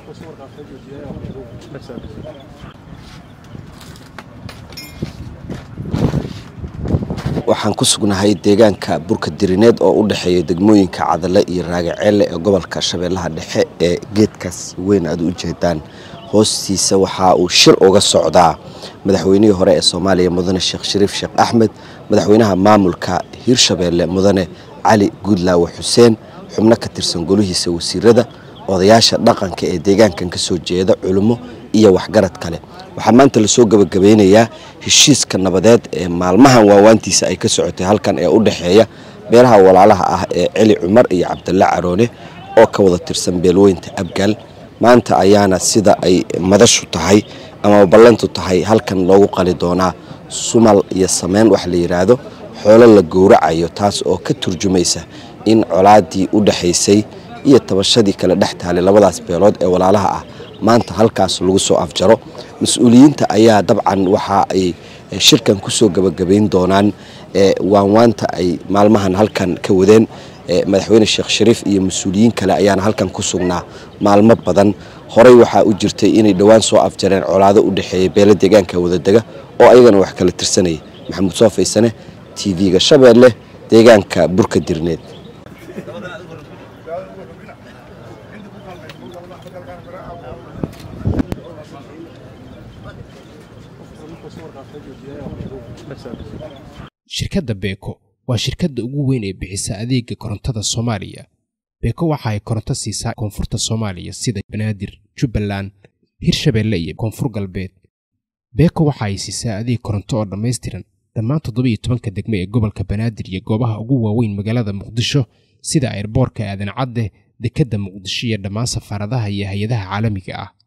waxaan ku sugnahay deegaanka burka dirineed oo u dhaxeeya degmooyinka Cadale iyo Raagaceelle ee gobolka Shabeellaha Dhexe ee geedkaas weyn aad u jeedaan hoostiisa waxa uu shir uga socdaa madaxweynihii hore ee Soomaaliya mudane Sheekh Shariif Sheekh Axmed madaxweynaha maamulka Hirshabeelle mudane Cali Gudlaawe Xuseen xubno ka tirsan golihiisa wasiirada odayaasha dhaqanka ee deegaankan ka soo jeeda culimo iyo waxgarad kale waxaa maanta la soo gabagabeynayaa heshiiska nabadeed ee maalmahan waawaantiisa ay ka socotay halkan ee u dhaxeeya beeraha walaalaha ah ee Cali Cumar iyo Cabdulla Caroone oo ka wada tirsan beelweynta Abgal maanta ayaana sida ay madashu tahay ama ballantu tahay halkan loogu qali doonaa sumal iyo sameyn wax la yiraahdo xoolo la gowracayo taas oo ka turjumaysa in colaadii u dhaxaysay iyo tabashadii kala dhaxtaalay labadaas beelood ee walaalaha ah maanta halkaas lagu soo afjaro mas'uuliyiinta ayaa dabcan waxa ay shirkan ku soo gabagabeyn doonaan waanwaanta ay maalmahan halkan ka wadeen madaxweyne Sheekh Shariif iyo mas'uuliyiin kale ayaana halkan ku sugnaa maalmo badan horay waxa u jirtay inay dhawaan soo afjareen colaado u dhaxeeyay beelo deegaanka wadadaga oo ayagana wax kala tirsanay Maxamed Soo Faysane TV-ga Shabeelle deegaanka burka dirineed shirkadda Beko waa shirkadda ugu weyn ee bixisa adeegga korontada Soomaaliya. Beko waxa ay koronto siisaa koonfurta Soomaaliya sida Banaadir, Jubbaland, Hirshabeelle iyo Koonfur Galbeed. Beko waxa ay siisaa adeeg koronto oo dhameystiran dhammaan 17 degmo ee gobolka Banaadir iyo goobaha ugu waaweyn magaalada Muqdisho sida airportka Aadan Cadde, dekedda Muqdisho iyo dhammaan safaaradaha iyo hay'adaha caalamiga ah.